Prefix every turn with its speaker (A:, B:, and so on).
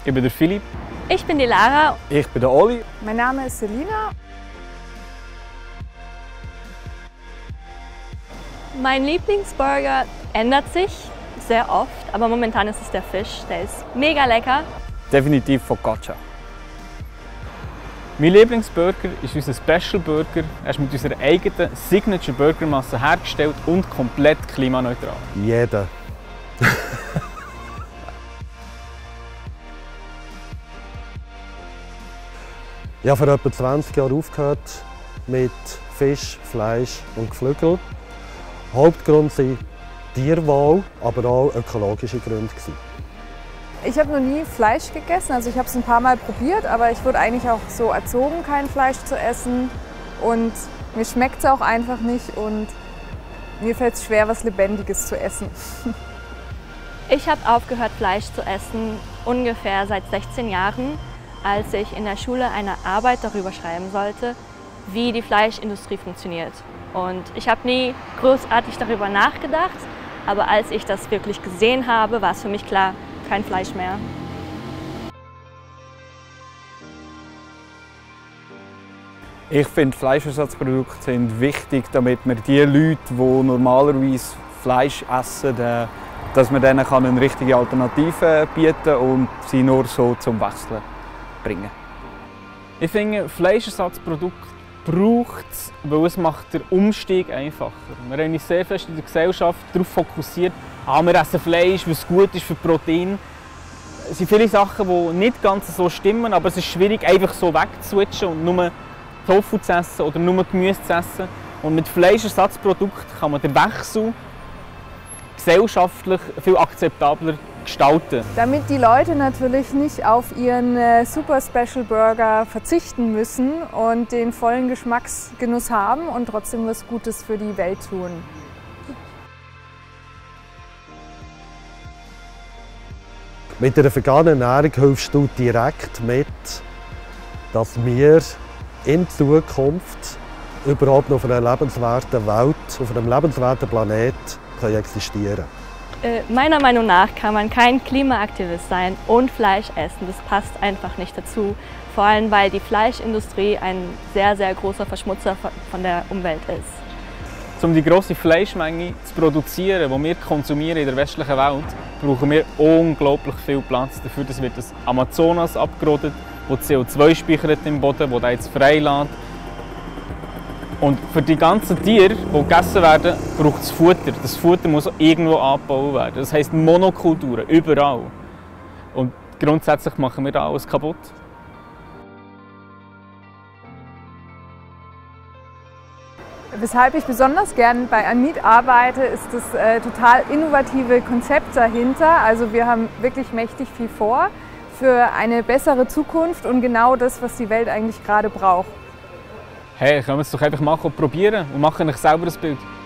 A: Ich bin der Philipp.
B: Ich bin die Lara.
A: Ich bin der Oli.
C: Mein Name ist Selina.
B: Mein Lieblingsburger ändert sich sehr oft, aber momentan ist es der Fisch. Der ist mega lecker.
A: Definitiv Focaccia. Mein Lieblingsburger ist unser Special Burger. Er ist mit unserer eigenen Signature Burgermasse hergestellt und komplett klimaneutral.
D: Jeder. Ich habe vor etwa 20 Jahren aufgehört mit Fisch, Fleisch und Geflügel. Hauptgrund sind Tierwohl, aber auch ökologische Gründe.
C: Ich habe noch nie Fleisch gegessen, also ich habe es ein paar Mal probiert, aber ich wurde eigentlich auch so erzogen, kein Fleisch zu essen. Und mir schmeckt es auch einfach nicht und mir fällt es schwer, was Lebendiges zu essen.
B: Ich habe aufgehört, Fleisch zu essen, ungefähr seit 16 Jahren, als ich in der Schule eine Arbeit darüber schreiben sollte, wie die Fleischindustrie funktioniert. Und ich habe nie großartig darüber nachgedacht, aber als ich das wirklich gesehen habe, war es für mich klar, kein Fleisch mehr.
A: Ich finde, Fleischersatzprodukte sind wichtig, damit wir die Leute, die normalerweise Fleisch essen, dass man denen eine richtige Alternative bieten kann und sie nur so zum Wechseln bringen. Ich finde, Fleischersatzprodukte braucht es, weil es macht den Umstieg einfacher. Wir haben uns sehr fest in der Gesellschaft darauf fokussiert, wir essen Fleisch, was gut ist für Protein. Es sind viele Sachen, die nicht ganz so stimmen, aber es ist schwierig, einfach so wegzuswitchen und nur Tofu zu essen oder nur Gemüse zu essen. Und mit Fleischersatzprodukten kann man den Wechsel gesellschaftlich viel akzeptabler gestalten.
C: Damit die Leute natürlich nicht auf ihren Super Special Burger verzichten müssen und den vollen Geschmacksgenuss haben und trotzdem was Gutes für die Welt tun.
D: Mit der veganen Ernährung hilfst du direkt mit, dass wir in Zukunft überhaupt noch auf einer lebenswerten Welt, auf einem lebenswerten Planet existieren können.
B: Meiner Meinung nach kann man kein Klimaaktivist sein und Fleisch essen. Das passt einfach nicht dazu. Vor allem, weil die Fleischindustrie ein sehr, sehr großer Verschmutzer von der Umwelt ist.
A: Um die grosse Fleischmenge zu produzieren, die wir konsumieren in der westlichen Welt, brauchen wir unglaublich viel Platz. Dafür wird das Amazonas abgerodet, wo CO2 speichert im Boden, wo das jetzt freilässt. Und für die ganzen Tiere, die gegessen werden, braucht es Futter. Das Futter muss irgendwo angebaut werden. Das heisst Monokulturen, überall. Und grundsätzlich machen wir da alles kaputt.
C: Weshalb ich besonders gern bei Amid arbeite, ist das total innovative Konzept dahinter. Also wir haben wirklich mächtig viel vor für eine bessere Zukunft und genau das, was die Welt eigentlich gerade braucht.
A: Hey, können wir es doch einfach mal probieren und machen euch selber ein Bild.